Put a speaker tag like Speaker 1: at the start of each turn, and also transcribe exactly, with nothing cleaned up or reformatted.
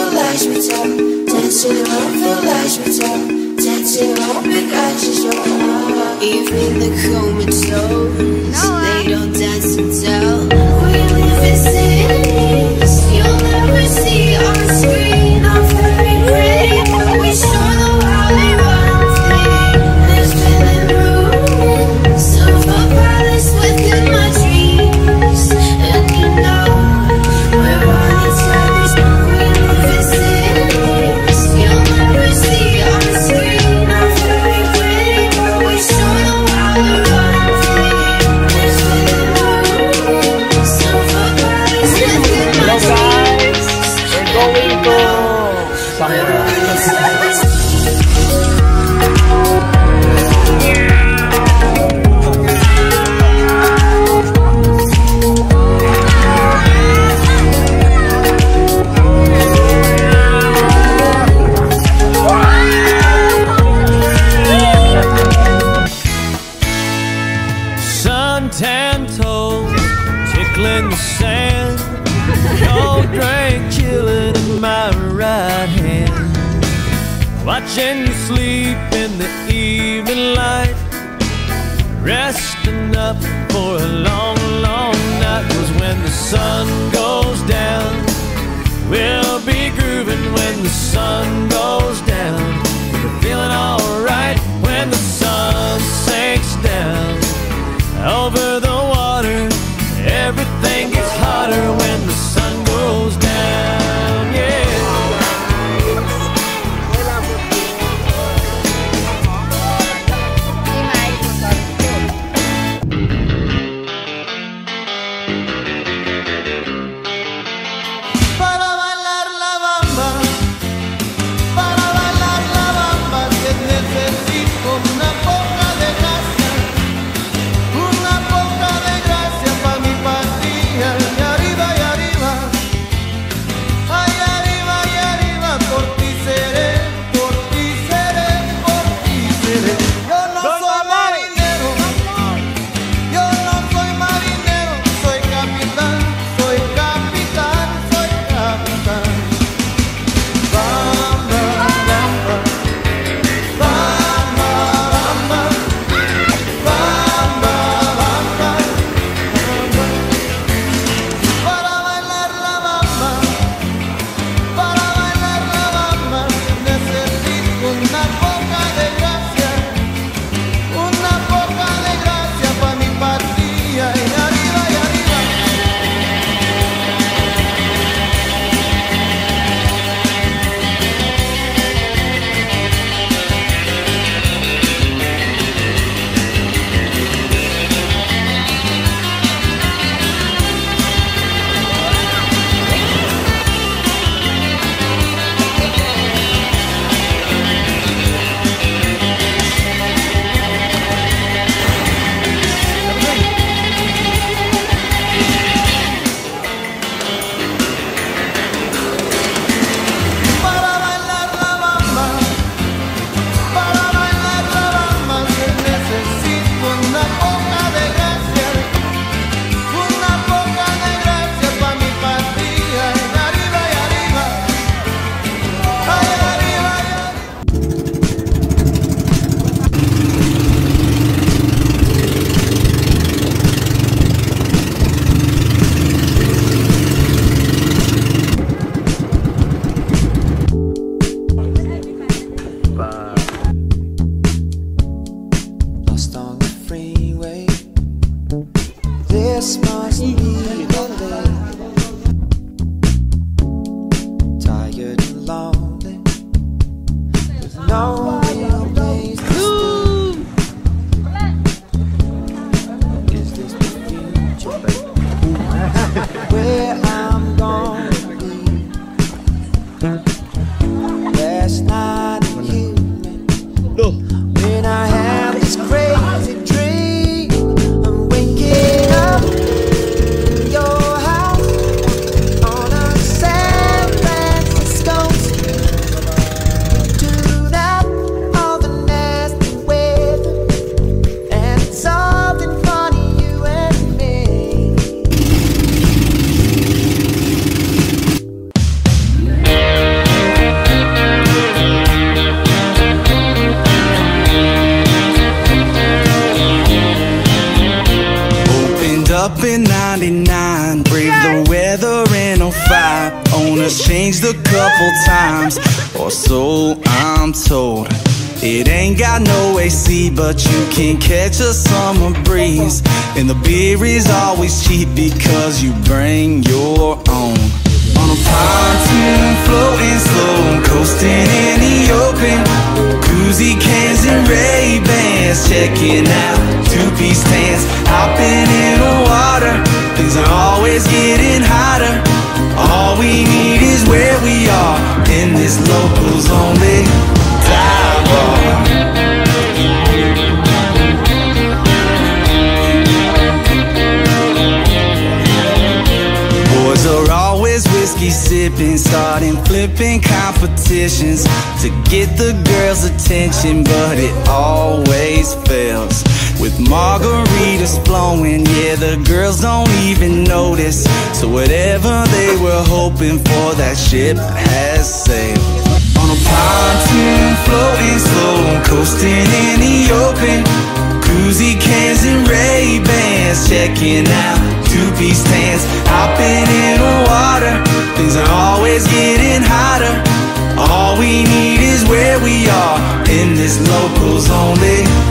Speaker 1: flash metal, dancing on the flash metal, dancing on because you're sure. Even the comatose, they don't dance and tell. We live in cities you'll never see on screen. Not very pretty, but we show the world we run free. There's been rooms, silver palace within my dreams, and you know we're on each other's. We live in cities you'll never see on screen. Not very pretty, but we show the world we run free. There's been rooms, silver palace within my dreams.
Speaker 2: Hello guys, we're going to somewhere.
Speaker 3: Suntan toes tickling the sand, cold drink chilling in my right hand, watching you sleep in the evening light, resting up for a long, long night. 'Cause when the sun goes down, we'll be grooving. When the sun goes down, we're feeling alright. When the sun sinks down over the water, everything gets hotter when the sun goes down, yeah.
Speaker 4: Para bailar la bamba, para bailar la bamba, que necesito una poca de gracia, una poca de gracia pa' mi patria. Y arriba, y arriba, ay, arriba, y arriba, por ti seré, por ti seré, por ti seré. Yo no soy marinero, yo no soy marinero, soy capitán, soy capitán, soy capitán. Bamba, bamba, bamba, bamba, bamba, bamba, para bailar la bamba, para bailar la bamba, necesito una poca de gracia, una poca de gracia pa' mi patria. Y arriba, y arriba, para bailar la bamba, para bailar la bamba, que necesito una poca de gracia, una poca de gracia pa' mi patria. Y arriba, y arriba, ay, arriba, y arriba. Lost on the freeway, this must be the day. Tired and lonely, with no real place to stay. Is this the future? Where I'm gonna be? Last night you when I had this crazy dream, I'm waking up in your house on a San Francisco street. Tune out all the nasty weather, and it's something funny, you and me.
Speaker 5: changed a couple times, or so I'm told. It ain't got no A C, but you can catch a summer breeze. And the beer is always cheap because you bring your own. On a pontoon, floating slow, coasting in the open. Koozie cans and Ray-Bans, checking out two-piece stands. Hopping in the water, things are always getting hotter. All we need is where we are, in this locals only dive bar. Boys are always whiskey sipping, starting flipping competitions to get the girls' attention, but it always fails. With margaritas flowing, yeah, the girls don't even notice. So whatever they were hoping for, that ship has sailed. On a pontoon, floating slow, coasting in the open. Koozie cans and Ray-Bans, checking out two-piece stands. Hopping in the water, things are always getting hotter. All we need is where we are, in this locals only